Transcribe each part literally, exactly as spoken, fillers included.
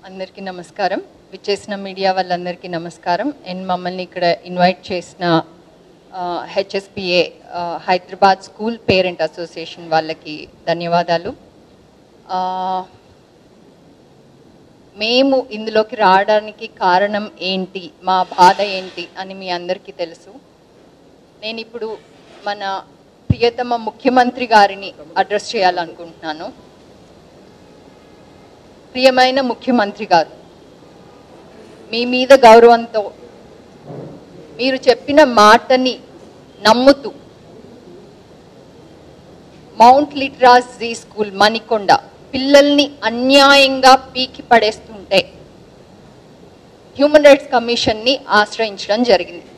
అందరికీ నమస్కారం. విచ్చేసిన మీడియా వాళ్ళందరికీ నమస్కారం. అండ్ మమ్మల్ని ఇక్కడ ఇన్వైట్ చేసిన HSPA Hyderabad school parent association వాళ్ళకి ధన్యవాదాలు. మేము ఇందులోకి రావడానికి కారణం ఏంటి, మా బాధ ఏంటి అని మీ అందరికీ తెలుసు. నేను ఇప్పుడు మన ప్రియతమ ముఖ్యమంత్రి గారిని అడ్రస్ చేయాలనుకుంటున్నాను. ప్రియమైన ముఖ్యమంత్రి గారు, మీ మీద గౌరవంతో మీరు చెప్పిన మాటని నమ్ముతూ Mount Litera Zee School Manikonda పిల్లల్ని అన్యాయంగా పీకి పడేస్తుంటే హ్యూమన్ రైట్స్ కమిషన్ని ఆశ్రయించడం జరిగింది.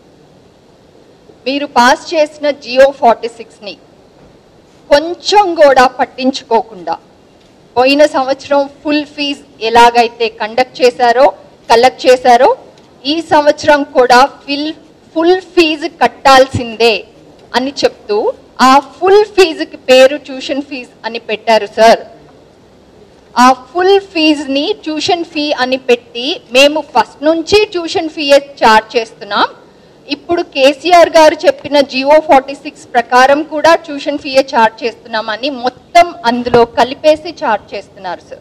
మీరు పాస్ చేసిన జియో ఫార్టీ సిక్స్ని కొంచెం కూడా పట్టించుకోకుండా పోయిన సంవత్సరం ఫుల్ ఫీజ్ ఎలాగైతే కండక్ట్ చేశారో కలెక్ట్ చేశారో ఈ సంవత్సరం కూడా ఫిల్ ఫుల్ ఫీజు కట్టాల్సిందే అని చెప్తూ ఆ ఫుల్ ఫీజుకి పేరు ట్యూషన్ ఫీజ్ అని పెట్టారు సార్. ఆ ఫుల్ ఫీజుని ట్యూషన్ ఫీ అని పెట్టి మేము ఫస్ట్ నుంచి ట్యూషన్ ఫీ చార్జ్ చేస్తున్నాం. ఇప్పుడు కేసీఆర్ గారు చెప్పిన జియో ఫార్టీ సిక్స్ ప్రకారం కూడా ట్యూషన్ ఫీయే చార్జ్ చేస్తున్నామని మొత్తం అందులో కలిపేసి చార్జ్ చేస్తున్నారు sir.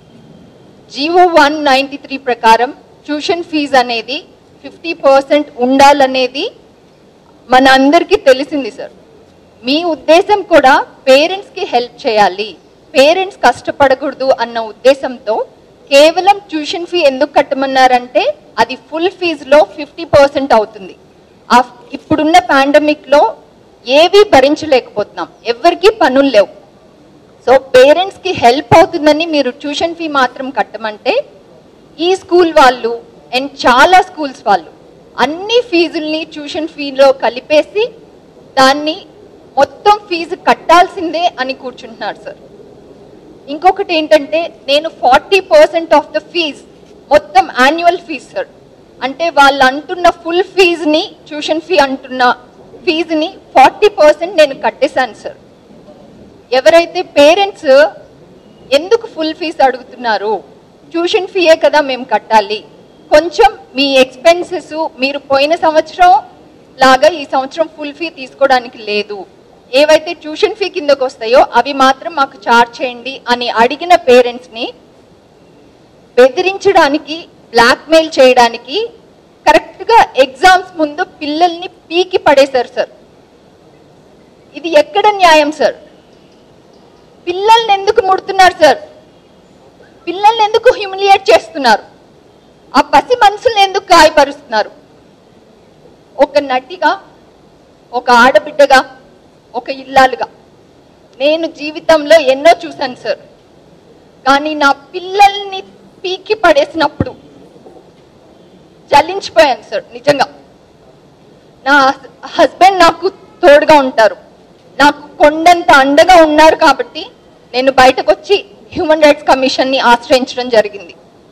GO one ninety three ప్రకారం ట్యూషన్ ఫీజు అనేది ఫిఫ్టీ పర్సెంట్ ఉండాలనేది మన అందరికీ తెలిసింది సార్. మీ ఉద్దేశం కూడా పేరెంట్స్కి హెల్ప్ చేయాలి, పేరెంట్స్ కష్టపడకూడదు అన్న ఉద్దేశంతో కేవలం ట్యూషన్ ఫీ ఎందుకు కట్టమన్నారంటే అది ఫుల్ ఫీజులో ఫిఫ్టీ పర్సెంట్ అవుతుంది. ఇప్పుడున్న పాండమిక్లో ఏవి భరించలేకపోతున్నాం, ఎవరికి పనులు లేవు. సో పేరెంట్స్కి హెల్ప్ అవుతుందని మీరు ట్యూషన్ ఫీ మాత్రం కట్టమంటే ఈ స్కూల్ వాళ్ళు అండ్ చాలా స్కూల్స్ వాళ్ళు అన్ని ఫీజుల్ని ట్యూషన్ ఫీలో కలిపేసి దాన్ని మొత్తం ఫీజు కట్టాల్సిందే అని కూర్చుంటున్నారు సార్. ఇంకొకటి ఏంటంటే నేను forty percent of the fees మొత్తం యాన్యువల్ ఫీజ్ సార్, అంటే వాళ్ళు అంటున్న ఫుల్ ఫీజుని ట్యూషన్ ఫీ అంటున్న ఫీజుని ఫార్టీ పర్సెంట్ నేను కట్టేశాను సార్. ఎవరైతే పేరెంట్స్ ఎందుకు ఫుల్ ఫీజు అడుగుతున్నారు, ట్యూషన్ ఫీయే కదా మేము కట్టాలి, కొంచెం మీ ఎక్స్పెన్సెస్ మీరు పోయిన సంవత్సరం లాగా ఈ సంవత్సరం ఫుల్ ఫీ తీసుకోవడానికి లేదు, ఏవైతే ట్యూషన్ ఫీ కిందకు వస్తాయో అవి మాత్రం మాకు చార్జ్ చేయండి అని అడిగిన పేరెంట్స్ని బెదిరించడానికి, బ్లాక్మెయిల్ చేయడానికి కరెక్ట్గా ఎగ్జామ్స్ ముందు పిల్లల్ని పీకి పడేశారు సార్. ఇది ఎక్కడ న్యాయం సార్? పిల్లల్ని ఎందుకు ముడుతున్నారు సార్? పిల్లల్ని ఎందుకు హ్యూమిలియేట్ చేస్తున్నారు? ఆ పసి మనసుల్ని ఎందుకు గాయపరుస్తున్నారు? ఒక నటిగా, ఒక ఆడబిడ్డగా, ఒక ఇల్లాలుగా నేను జీవితంలో ఎన్నో చూశాను సార్. కానీ నా పిల్లల్ని పీకి పడేసినప్పుడు చలించిపోయాను సార్. నిజంగా నా హస్బెండ్ నాకు తోడుగా ఉంటారు, నాకు కొండంత అండగా ఉన్నారు కాబట్టి నేను బయటకు వచ్చి హ్యూమన్ రైట్స్ కమిషన్ని ఆశ్రయించడం జరిగింది.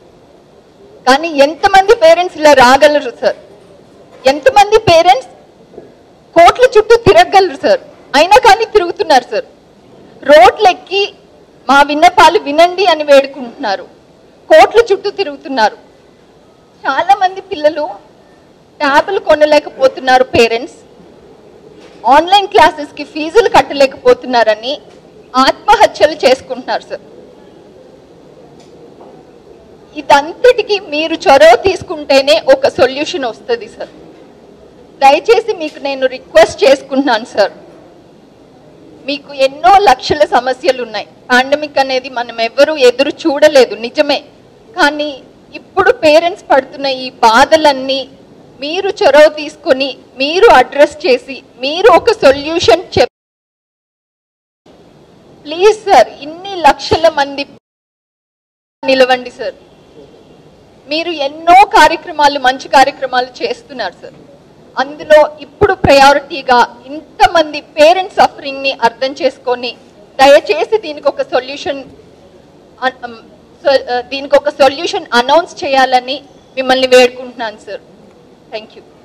కానీ ఎంతమంది పేరెంట్స్ ఇలా రాగలరు సార్? ఎంతమంది పేరెంట్స్ కోట్ల చుట్టూ తిరగగలరు సార్? అయినా కానీ తిరుగుతున్నారు సార్. రోడ్లు ఎక్కి మా విన్నపాలు వినండి అని వేడుకుంటున్నారు, కోట్ల చుట్టూ తిరుగుతున్నారు. చాలా మంది పిల్లలు ట్యాబులు కొనలేకపోతున్నారు, పేరెంట్స్ ఆన్లైన్ క్లాసెస్కి ఫీజులు కట్టలేకపోతున్నారని ఆత్మహత్యలు చేసుకుంటున్నారు సార్. ఇదంతటికి మీరు చొరవ తీసుకుంటేనే ఒక సొల్యూషన్ వస్తుంది సార్. దయచేసి మీకు నేను రిక్వెస్ట్ చేసుకుంటున్నాను సార్, మీకు ఎన్నో లక్షల సమస్యలు ఉన్నాయి. పాండమిక్ అనేది మనం ఎవరూ ఎదురు చూడలేదు నిజమే, కానీ ఇప్పుడు పేరెంట్స్ పడుతున్న ఈ బాధలన్నీ మీరు చొరవ తీసుకొని మీరు అడ్రస్ చేసి మీరు ఒక సొల్యూషన్ చెప్ ప్లీజ్ సార్. ఇన్ని లక్షల మంది నిలవండి సార్. మీరు ఎన్నో కార్యక్రమాలు, మంచి కార్యక్రమాలు చేస్తున్నారు సార్. అందులో ఇప్పుడు ప్రయారిటీగా ఇంతమంది పేరెంట్స్ సఫరింగ్ని అర్థం చేసుకొని దయచేసి దీనికి ఒక సొల్యూషన్ దీనికి ఒక సొల్యూషన్ అనౌన్స్ చేయాలని మిమ్మల్ని వేడుకుంటున్నాను సార్. Thank you.